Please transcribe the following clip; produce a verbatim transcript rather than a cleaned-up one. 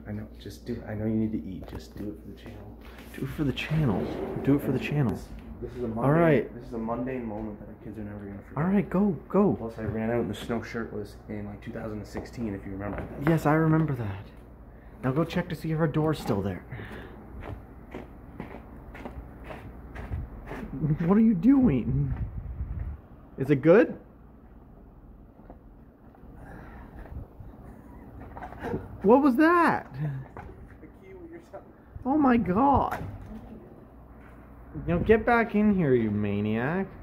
I know. Just do it. I know you need to eat. Just do it for the channel. Do it for the channel. Do it for the channel. This, this is a mundane, All right. This is a mundane moment that our kids are never gonna forget. All right, go, go. Plus, I ran out and the snow shirt was in like two thousand sixteen, if you remember that. Yes, I remember that. Now go check to see if our door's still there. What are you doing? Is it good? What was that? Oh my god. Now get back in here, you maniac.